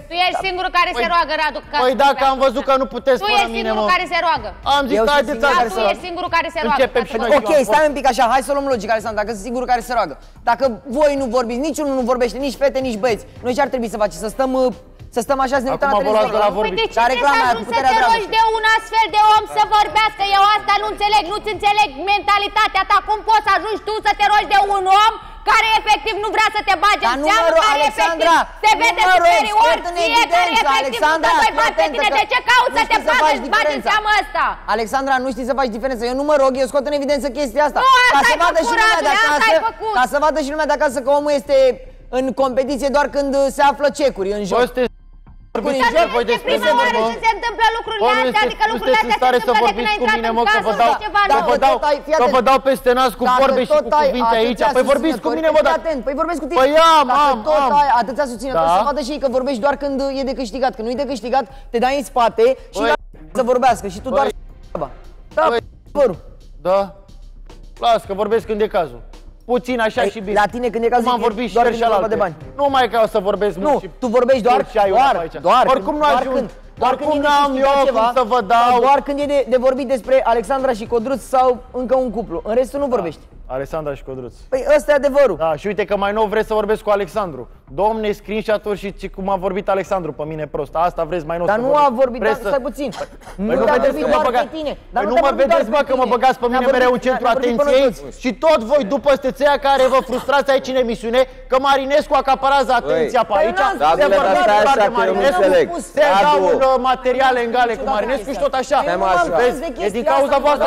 Tu ești singurul care se roagă, Radu. Păi dacă am văzut că nu puteți fără mine, mă. Tu ești singurul care se roagă. Am zis că haideți să... Tu ești singurul care se roagă. Ok, stai un pic așa, hai să luăm logica, Alexandru, dacă sunt singurul care se roagă. Dacă voi nu vorbiți, niciunul nu vorbește, nici fete, nici băieți, noi ce ar trebui să facem? Să stăm așa, să ne uităm la televizor? Păi de ce trebuie să ajungi să te rogi de un astfel de om să vorbească? Eu asta nu înțeleg, nu-ți înțeleg mentalitatea ta. Cum poți să ajungi tu să te rogi de un om care efectiv nu vrea să te bage în seamă, care efectiv se vede superior ție, care efectiv nu te doi bani pe tine? De ce cauți să te bagi în seamă asta? Alexandra, nu știi să faci diferență. Eu nu mă rog, eu scot în evidență chestia asta. Nu, asta ai făcut, Radule, asta ai făcut. Ca să vadă și lumea de acasă că omul este în competiție doar când se află cecuri în joc. Să nu este prima oară când se întâmplă lucrurile astea, adică lucrurile astea se întâmplă de când ai intrat în casă sau ceva nou. Că vă dau peste nas cu vorbe și cu cuvinte aici. Păi vorbiți cu mine, mă, dar... Păi vorbesc cu tine. Păi am. Tot ai atâția susținători să vadă și ei că vorbești doar când e de câștigat. Când nu e de câștigat, te dai în spate și să vorbească și tu doar da, da. Las că vorbesc când e cazul. Puțin așa și bine. La tine când e cazul am vorbit doar și de bani. Nu mai ca să vorbesc mult. Nu, tu vorbești doar oricum nu ajung. Oricum n-am eu cum să vă dau. Doar când e de vorbit despre Alexandra și Codruț sau încă un cuplu. În restul nu vorbești. Alexandra și Codruț. Păi ăsta e adevărul. Da, și uite că mai nou vreți să vorbesc cu Alexandru. Domne, screenshot-uri și cum a vorbit Alexandru pe mine prost. Asta vreți mai nou să vorbesc. Dar nu a vorbit, dar stai puțin. Nu te-a vorbit doar pe tine. Dar nu mă vedeți, mă, că mă băgați pe mine mereu în centru atenției? Și tot voi după stețeia care vă frustrați aici în emisiune, că Marinescu acaparează atenția pe aici. Se vorbește doar de Marinescu, se dau materiale egale cu Marinescu și tot așa. Vezi, e din cauza voastră.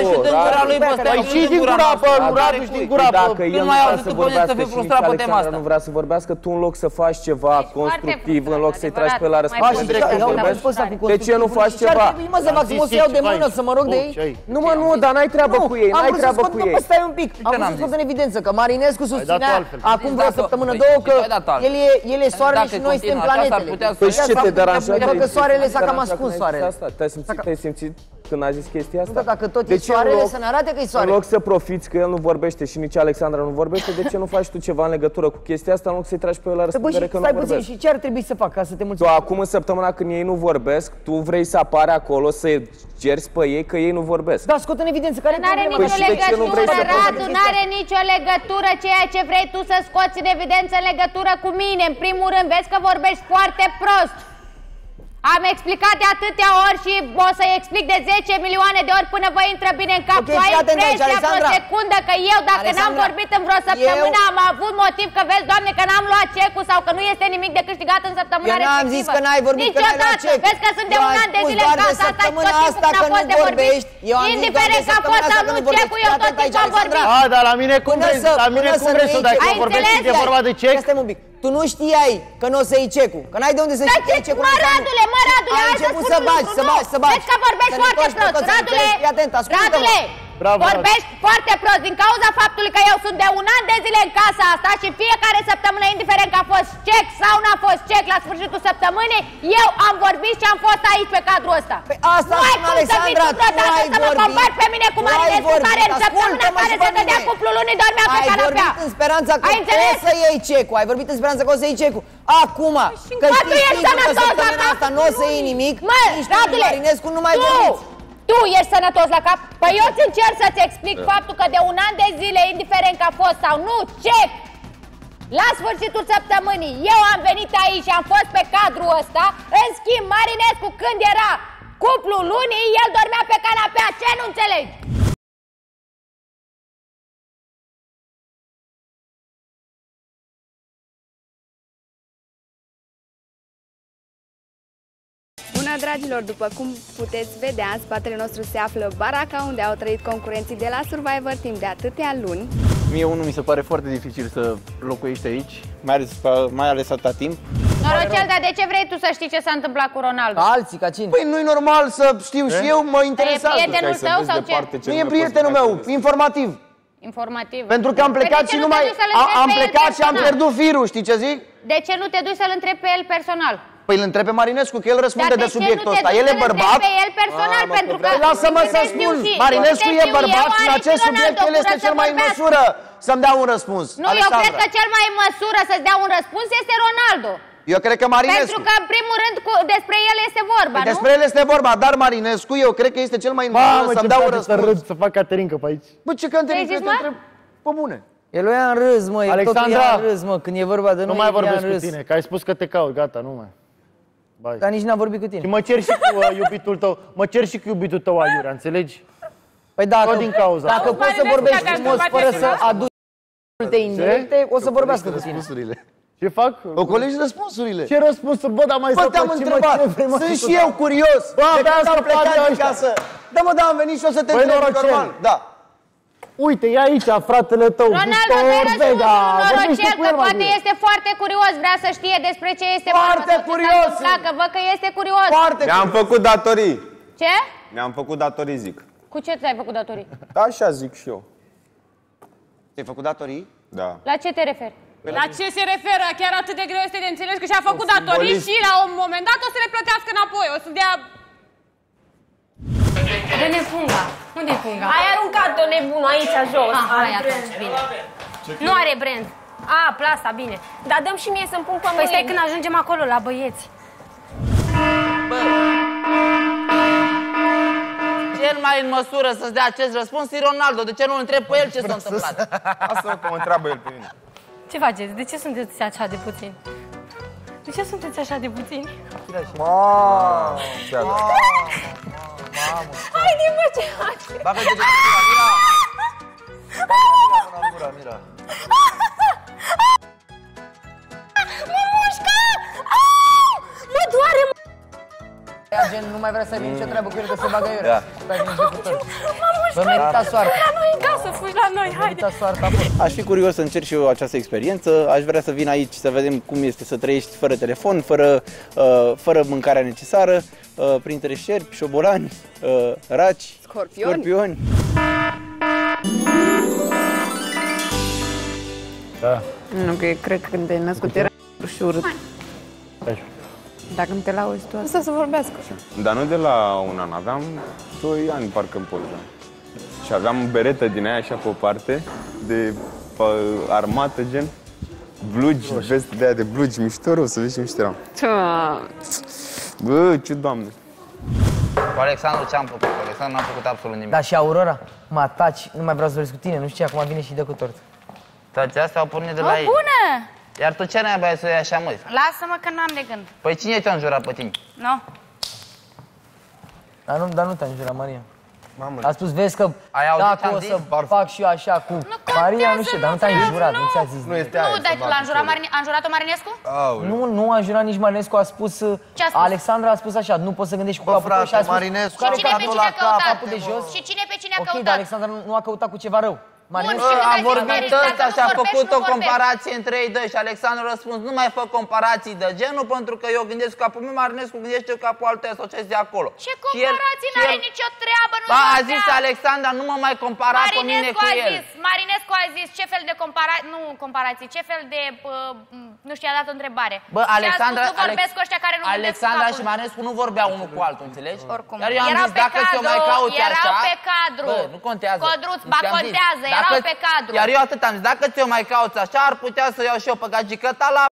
Păi și din gura, bă, lui Radu și din gura, bă. Dacă el nu vrea să vorbească și Alexandra nu vrea să vorbească, tu în loc să faci ceva constructiv, în loc să-i tragi pe la răspundere că vorbești, de ce nu faci ceva? Mă, să fac să mă iau de mână, să mă rog de ei? Nu, mă, nu, dar n-ai treabă cu ei, n-ai treabă cu ei. Stai un pic, am vrut să scot în evidență că Marinescu susținea acum vreo săptămână, două, că el e soarele și noi suntem planetele. Păi și ce te deranjează? Că soarele s-a cam ascuns soarele. Te-ai simțit când a zis chestia asta? Dacă tot e soarele, să ne arate că e soarele. În loc să profiți că el nu vorbește și nici Alexandra nu vorbește, de ce nu faci tu ceva în legătură cu chestia asta, în loc să-i tragi pe el la răspundere că nu vorbesc? Și ce ar trebui să fac ca să te mulțumesc? Tu acum în săptămâna când ei nu vorbesc, tu vrei să apari acolo, să-i cerți pe ei că ei nu vorbesc. Da, scot în evidență care n-are nicio legătură, Radu, n-are nicio legătură ceea ce vrei tu să scoți în evidență în legătură cu mine. În primul rând, vezi că vorbești foarte prost. Am explicat de atâtea ori și o să-i explic de 10 milioane de ori până vă intră bine în cap. Tu ai impresia vreo secundă că eu, dacă n-am vorbit în vreo săptămână, am avut motiv că vezi, Doamne, că n-am luat cecul sau că nu este nimic de câștigat în săptămâna respectivă. Eu n-am zis că n-ai vorbit, că n-ai luat cecul. Vezi că sunt de un an de zile în casa asta și tot timpul n-a fost de vorbit. Indiferent că a fost sau nu cecul, eu tot timpul am vorbit. A, dar la mine cum vrei să dai? Că vorbești când e vorba de cec? Tu nu știai că nu o să iei cecul, că n-ai de unde să știi cecul. Mă, Radule, hai să spun un lucru, nu? Vezi că vorbești foarte prost, Radule, vorbești foarte prost din cauza faptului că eu sunt de un an de zile în casa asta și fiecare săptămână, indiferent că a fost cec sau n-a fost cec la sfârșitul săptămânii, eu am vorbit și am fost aici pe cadrul ăsta. Nu ai cum să vii tu vreodată să mă compari pe mine cu Marinescu, care în săptămâna care se dădea cuplul lunii dormea pe canapea. Ai vorbit în speranța că o să iei cecul, ai vorbit în speranța că o să iei cecul. Acum, că știi că săptămâna asta nu o să iei nimic, nici tu, Marinescu, nu mai vorbiți. Tu ești sănătos la cap? Păi eu îți încerc să-ți explic faptul că de un an de zile, indiferent că a fost sau nu, cec! La sfârșitul săptămânii, eu am venit aici și am fost pe cadrul ăsta. În schimb, Marinescu, când era cuplul lunii, el dormea pe canapea. Ce nu înțelegi? Bună, dragilor! După cum puteți vedea, în spatele nostru se află baraca unde au trăit concurenții de la Survivor timp de atâtea luni. Mie unul mi se pare foarte dificil să locuiești aici, mai ales atâta timp. Norocel, dar de ce vrei tu să știi ce s-a întâmplat cu Ronaldo? Alții, ca cine? Păi nu-i normal să știu și eu, mă interesează. E prietenul tău sau ce? Nu e prietenul meu, informativ. Informativ. Pentru că am plecat și am plecat și am pierdut firul, știi ce zic? De ce nu te duci să-l întrebi pe el personal? Păi îl întreb pe Marinescu, că el răspunde de subiectul ăsta. El e bărbat. Pe el personal, pentru că lasă-mă să spun. Marinescu e bărbat și în acest subiect el este cel mai în măsură să-mi dea un răspuns. Nu, eu cred că cel mai în măsură să-ți dea un răspuns este Ronaldo. Eu cred că Marinescu. Pentru că, în primul rând, despre el este vorba, nu? Despre el este vorba, dar Marinescu, eu cred că este cel mai important să-mi dau răspuns. Să fac Caterinca pe aici. Bă, ce Caterinca te întreb? Pe bune. El o ia în râs, mă, Alexandra, totul ia în râs, mă, când e vorba de noi, nu mai vorbesc cu tine, că ai spus că te caut, gata, nu mai. Bai. Dar nici n-am vorbit cu tine. Și mă cer și cu iubitul tău, Aiurea, înțelegi? Păi dacă poți să vorbești frumos fără să aduci multe indirecte, o să vorbească cu tine. Ce fac? Ocolești răspunsurile. Ce răspunsuri? Bă, dar mai bă, te-am întrebat. Sunt și eu curios. Bă, abia am plecat din casă. Da, mă, da, am venit și o să te întreb normal. Da. Uite, e aici fratele tău, Ronaldo, norocel, că poate este foarte curios, vrea să știe despre ce este vorba. Foarte curios. Că văd că este curios. Mi-am făcut datorii. Ce? Mi-am făcut datorii, zic. Cu ce ți-ai făcut datorii? Așa zic și eu. Ți-ai făcut datorii? Da. La ce te referi? La ce se referă? Chiar atât de greu este de înțeles că și-a făcut datorii și la un moment dat o să le plătească înapoi. O să dea... Dă-ne punga. Unde-i punga? Ai aruncat-o nebunul aici jos. Hai atunci, bine. Nu are brand. Plasa, bine. Dar dăm și mie să-mi pun pe mâini. Păi stai când ajungem acolo, la băieți. Bă, cel mai în măsură să-ți dea acest răspuns e Ronaldo. De ce nu întreb pe el ce s-a întâmplat? Asta o întreabă el pe mine. Ce faceți? De ce sunteți așa de puțini? De ce sunteți așa de puțini? Haide, mă, ce faci? Bagă de Mira. Mira. Mă mușcă! Mă doare, mă! Gen, nu mai vrea să aibă nicio treabă cu el, că se bagă iurea. Mă mușcă! merita soarta. La noi în casă, fugi la noi, haide! Aș fi curios să încerc și eu această experiență. Aș vrea să vin aici să vedem cum este să trăiești fără telefon, fără mâncarea necesară, printre șerpi, șobolani, raci, scorpioni. Da. Nu, că cred că când te-ai născut era și urât. Dacă nu te lauzi tu, asta să vorbească. Dar nu de la un an, aveam 2 ani parcă în poză. Și aveam beretă din aia așa pe o parte, de armată gen, blugi, veste de aia de blugi, mișto rău, să vezi ce mișto eram. Bă, ce doamne! Cu Alexandru ce am făcut? Cu Alexandru n-am făcut absolut nimic. Da, și Aurora? Mă ataci, nu mai vreau să vorbesc cu tine, nu știu, acum vine și dă cu tort. Toate astea au pornit de la ei. Bună! Iar tu ce n-ai băiat să o iei așa, măi? Lasă-mă că n-am de gând. Păi cine te-a înjurat pe tine? Nu. Dar nu te-a înjurat, Maria. A spus, vezi că dacă o să fac și eu așa cu Maria, nu știu, dar nu te-a înjurat, nu ți-a zis. Nu, dar a înjurat-o Marinescu? Nu a înjurat nici Marinescu, a spus, Alexandra a spus așa, nu poți să gândești cu capul tău și a spus, și cine pe cine a căutat? Și cine pe cine a căutat? Ok, dar Alexandra nu a căutat cu ceva rău. A vorbit ăsta și a făcut o comparație între ei doi și Alexandru a răspuns, nu mai fă comparații de genul, pentru că eu gândesc capul meu, Marinescu gândește capul altuia sau ce-ți de acolo. Ce comparații? N-are nicio treabă, nu a zis Alexandra, nu mă mai compara pe mine cu el. Marinescu a zis ce fel de comparații, ce fel de, nu știu, a dat o întrebare. Bă, Alexandra, nu vorbesc cu ăștia care nu Alexandra și Marinescu nu vorbeau unul cu altul, înțelegi? Oricum. Iar eu am zis, dacă ți-o mai cauți așa, erau pe cadru. Bă, nu contează. Codruț, ba contează, erau pe cadru. Iar eu atât am zis, dacă ți-o mai cauți așa, ar putea să iau și eu pe gagică ta la...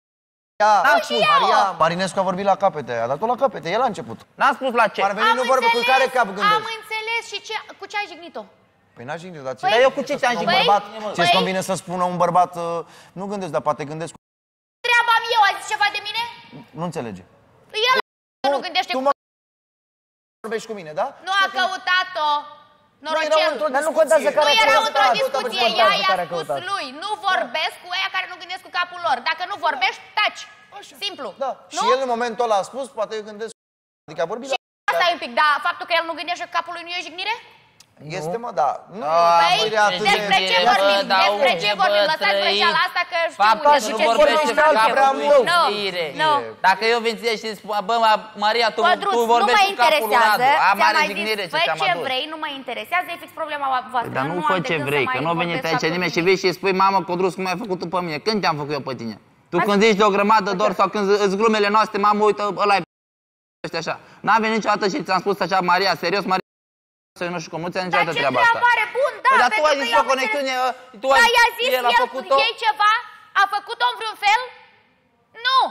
Maria, Marinescu a vorbit la capete, a dat-o la capete, el a început. N-am spus la ce. Nu vorbă cu care cap gândești. Am înțeles și cu ce ai jignit-o? Păi n-a jignit, dar Dar eu cu ce ți-am jignit? Ce-ți convine să spună un bărbat, nu gândesc, dar poate gândesc... Treaba-mi eu, a zis ceva de mine? Nu înțelege. El nu gândește cu... Vorbești cu mine, da? Nu a căutat-o. Norocel. Dar nu contează care nu erau într-o discuție. Ea i-a spus lui, nu vorbesc cu ăia care nu gândesc cu capul lor. Dacă nu vorbești, taci. Simplu. Da. Și el în momentul ăla a spus, poate eu gândesc. Adică a vorbit la... Asta e un pic, dar faptul că el nu gândește cu capul lui nu e jignire? Este, mă, da. Păi, despre ce vorbim? Despre ce vorbim? Lăsați vrăjeala asta că știu faptul că nu vorbește cu capul lui știre. Dacă eu vin ție și spun, bă, Maria, tu vorbești cu capul lui Radu. Am are jignire ce ți-am adus. Fă ce vrei, nu mă interesează, e fix problema voastră. Dar nu fă ce vrei, că nu a venit aici nimeni și vii și spui, mamă, Codruț, cum ai făcut tu pe mine? Când te-am făcut eu pe tine? Tu când zici de o grămadă de ori sau când îți glumele noastre, mamă, uite, ăla-i așa. N-am venit niciodată și ți-am spus așa, Maria, serios, Maria, eu nu știu cum, nu ți-am niciodată treaba asta. Bun, da, dar tu ai zis o conexiune, el a făcut-o? A făcut-o în vreun fel? Nu!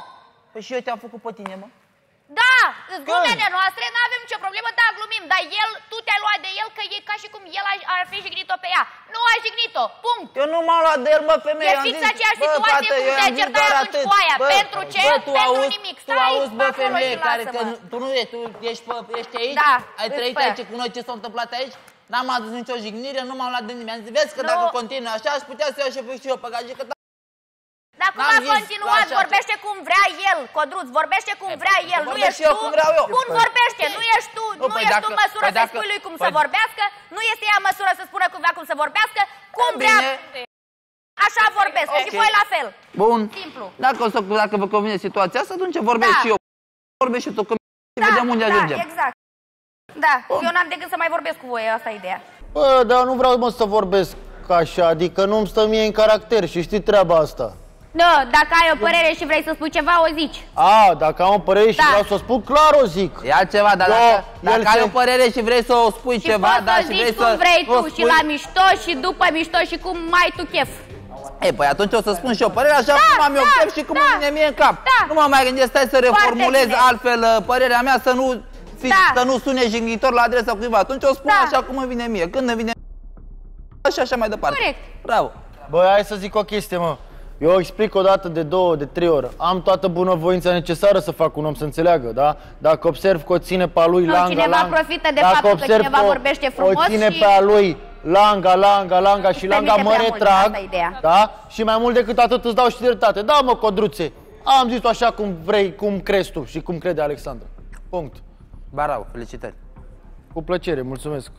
Păi și eu te-am făcut pe tine, mă. Da, îți glumele noastre, n-avem nicio problemă, da, glumim, dar el, tu te-ai luat de el că e ca și cum el ar fi jignit-o pe ea. Nu a jignit-o, punct. Eu nu m-am luat de el, mă, femeie. E fix aceeași situație cum te certai atunci cu aia. Pentru ce? Pentru nimic. Tu auzi, bă, femeie, care că tu nu ești, tu ești aici? Da. Ai trăit aici cu noi ce s-a întâmplat aici? N-am adus nicio jignire, nu m-am luat de nimeni. Vezi că dacă continui așa, aș putea să iau și eu pe gagică. Dar cum a continuat? Vorbește cum vrea el, Codruț, vorbește cum vrea el, nu ești tu? Cum vorbește? Nu ești tu, nu ești tu în măsură să spui lui cum să vorbească, nu este ea în măsură să spună cum să vorbească, cum vrea. Așa vorbesc și voi la fel. Bun. Simplu. Dacă vă convine situația asta, atunci vorbesc și eu. Vorbesc și tu, că vedem unde ajungem. Exact. Da, eu n-am decât să mai vorbesc cu voi, asta e ideea. Bă, dar nu vreau, mă, să vorbesc așa, adică nu-mi stă mie în caracter și știi treaba asta. Da, dacă ai o părere și vrei să spui ceva, o zici. Dacă am o părere și vreau să o spun, clar o zic. E altceva, dar dacă ai o părere și vrei să o spui ceva, da, și vrei să... cum vrei tu, și la mișto, și după mișto, și cum mai tu chef. Păi atunci o să spun și eu părerea așa cum am eu chef și cum îmi vine mie în cap. Nu mă mai gândesc, stai să reformulez altfel părerea mea, să nu sune jignitor la adresa cuiva. Atunci o spun așa cum îmi vine mie, când îmi vine și așa mai departe. Corect. Bravo. Băi, hai să zic o chestie, mă. Eu explic o dată, de 2, de 3 ori. Am toată bunăvoința necesară să fac un om să înțeleagă, da? Dacă observ că o ține pe a lui cineva profită de faptul că cineva vorbește frumos o ține pe a lui langa și langa mă retrag, da? Și mai mult decât atât îți dau și dreptate. Da, mă, Codruțe, am zis-o așa cum vrei, cum crezi tu și cum crede Alexandra. Punct. Bravo, felicitări. Cu plăcere, mulțumesc.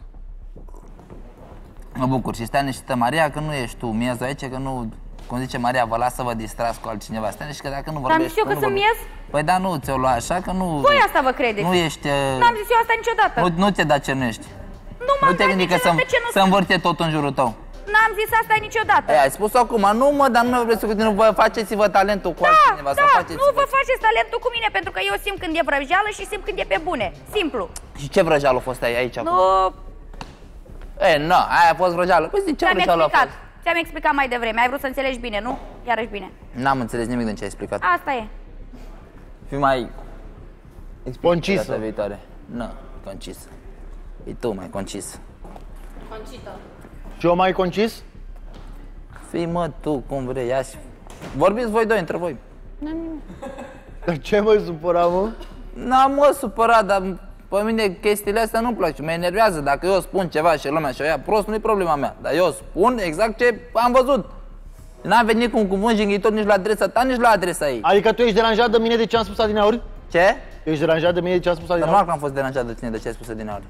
Mă bucur și stai niște Maria, că nu ești tu miezul aici, că nu... Cum zice Maria, vă las să vă distrați cu altcineva. Stai și că dacă nu vorbești... Am zis eu că sunt miez? Păi da, nu ți-o lua așa, că nu... Voi asta vă credeți. Nu ești... N-am zis eu asta niciodată. Nu te da ce nu ești. Nu te gândi că să învârte tot în jurul tău. N-am zis asta niciodată. Ai spus acum, nu mă, dar nu mai vreți să continui, vă faceți-vă talentul cu altcineva. Nu vă faceți talentul cu mine, pentru că eu simt când e vrăjeală și simt când e pe bune. Simplu. Și ce vrăjeală a fost aici acum? Aia a fost vrăjeală. Păi zici, ce vrăjeală a fost? Ți-am explicat mai devreme, ai vrut să înțelegi bine, nu? Iarăși bine. N-am înțeles nimic din ce ai explicat. Asta e. Fii mai... concisă. Viitoare. Nu, concisă. E tu mai concis. Concită. Și eu mai concis? Fii, mă, tu, cum vrei, ia și... Vorbiți voi doi între voi. Dar ce mă supăra, mă? N-am mă supărat, dar pe mine chestiile astea nu-mi place, mă enervează. Dacă eu spun ceva și lumea și-o ia prost, nu-i problema mea. Dar eu spun exact ce am văzut. N-am venit cu un cuvânt jignitor nici la adresa ta, nici la adresa ei. Adică tu ești deranjat de mine de ce am spus adineauri? Ce? Ești deranjat de mine de ce am spus adineauri? Normal că am fost deranjat de tine de ce ai spus adineauri.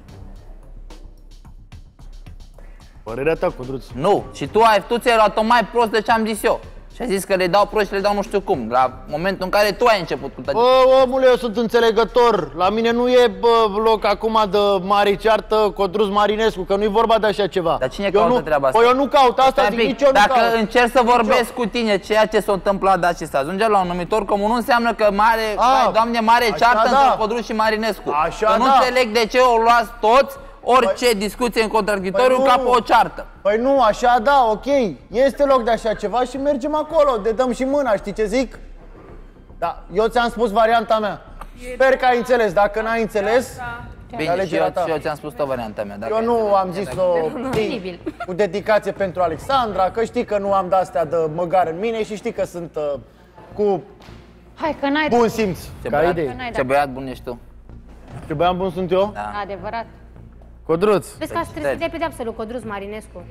Părerea ta, Codruț. Nu, și tu ți-ai luat-o mai prost de ce am zis eu. Și ai zis că le dau prost și le dau nu știu cum, la momentul în care tu ai început cu tăgerea. Bă, omule, eu sunt înțelegător. La mine nu e loc acum de mare ceartă Codruț Marinescu, că nu-i vorba de așa ceva. Dar cine caută treaba asta? Păi eu nu caut asta, zic, nici eu nu caut. Dacă încerc să vorbesc cu tine ceea ce s-a întâmplat, dar și să ajungem la un numitor comun, nu înseamnă că Doamne, mare ceartă între Codruț și Marinescu. Că nu înțeleg de ce o luați toți orice discuție în contradictoriu ca pe o ceartă. Păi nu, așa da, ok. Este loc de așa ceva și mergem acolo, de dăm și mâna, știi ce zic? Da, eu ți-am spus varianta mea. Sper că ai înțeles, dacă n-ai înțeles, bine, și eu ți-am spus tot varianta mea. Eu nu am zis-o cu dedicație pentru Alexandra, că știi că nu am de-astea de măgar în mine și știi că sunt cu bun simț. Ce băiat bun ești tu. Ce băiat bun sunt eu? Da. Adevărat. Codruț. Vezi că ați trebuie să dea pedeapsă lui Codruț Marinescu.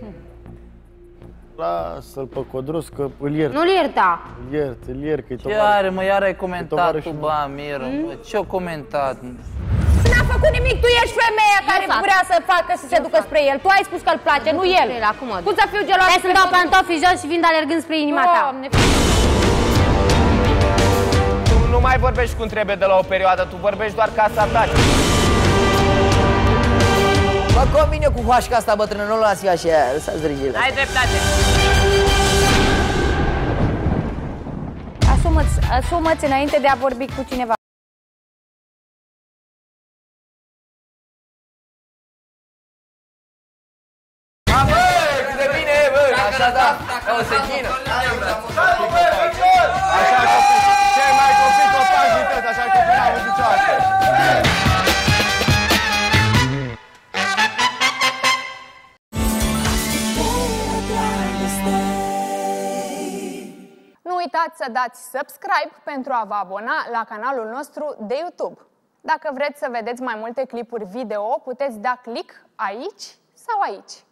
Lasă-l pe Codruț că îl iert. Nu-l ierta. Îl iert, că-i tovarăș. Ce are, mă, iar ai comentat tu, bă, Amir, ce-o comentat? N-a făcut nimic, tu ești femeia care vrea să facă să se ducă spre el. Tu ai spus că îl place, nu el. Cum să fiu geloasă? Hai să-mi dau pantofii jos și vin alergând spre inima ta. Tu nu mai vorbești cum trebuie de la o perioadă, tu vorbești doar ca să ataci. Mă convine cu hoașca asta bătrână, nu o lasi așa, lăsați drăgile. Ai dreptate. Asumă-ți înainte de a vorbi cu cineva. Bă, cât de bine e, bă, așa da, o sechină. Așa, ce mai copii copac Nu uitați să dați subscribe pentru a vă abona la canalul nostru de YouTube. Dacă vreți să vedeți mai multe clipuri video, puteți da click aici sau aici.